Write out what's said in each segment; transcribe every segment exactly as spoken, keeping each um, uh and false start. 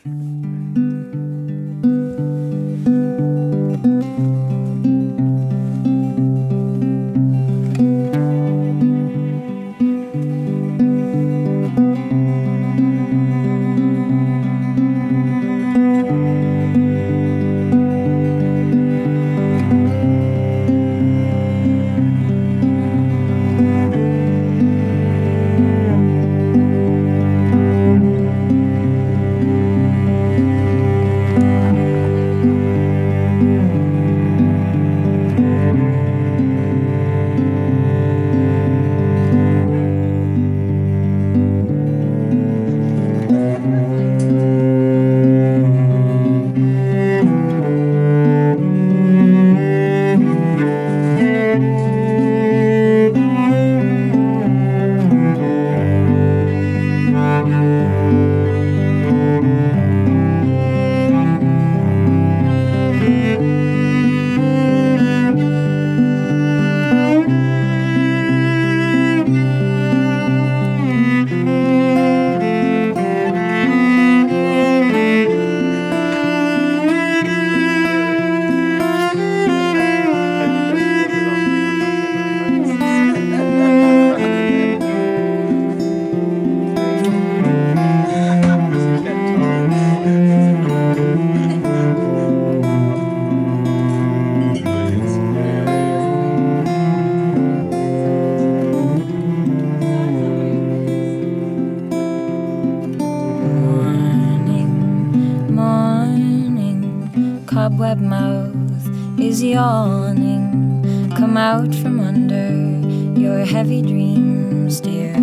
Cobweb mouth is yawning. Come out from under your heavy dreams, dear.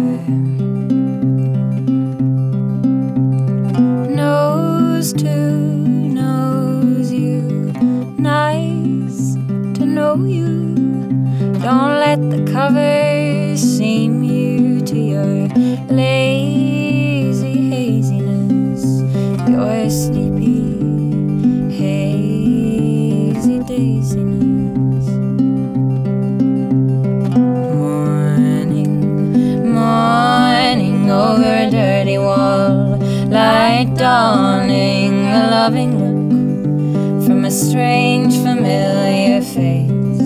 Nose to nose you, nice to know you. Don't let the covers seam you to your lazy haziness, your sleepy hazy daziness. Morning, morning over a dirty wall, light dawning, a loving look from a strange familiar face.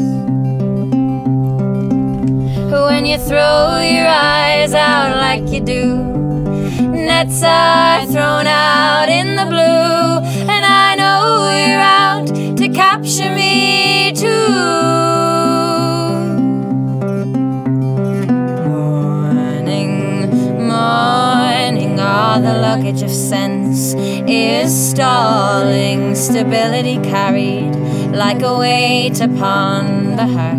When you throw your eyes out like you do, nets are thrown out in the blue, and I know you're out to capture me too. Morning, morning, all the luggage of sense is stalling, stability carried like a weight upon the heart.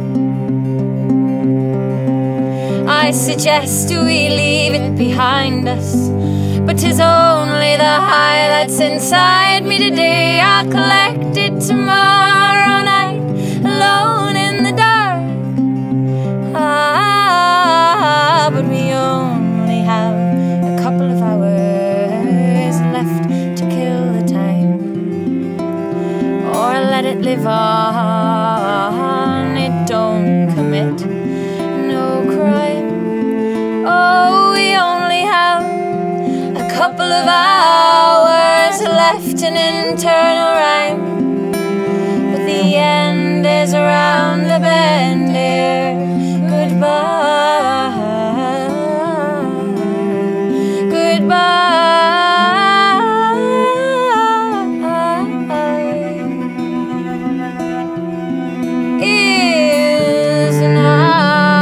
I suggest we leave it behind us, but 'tis only the high that's inside me today. I'll collect it tomorrow night, alone in the dark. Ah, but we only have a couple of hours left to kill the time, or let it live on. It don't commit no crime. Oh, we only have a couple of hours left in internal rhyme, but the end is around the bend, dear. Goodbye, goodbye. Is not.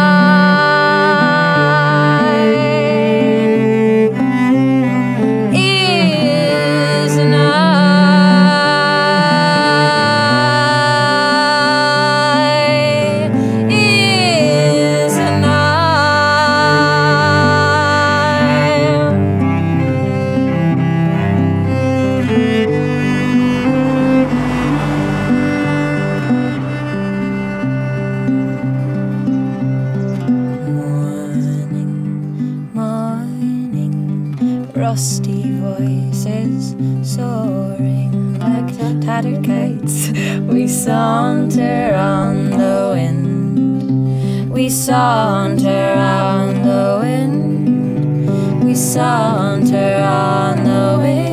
Rusty voices soaring like tattered kites. We saunter on the wind. We saunter on the wind. We saunter on the wind.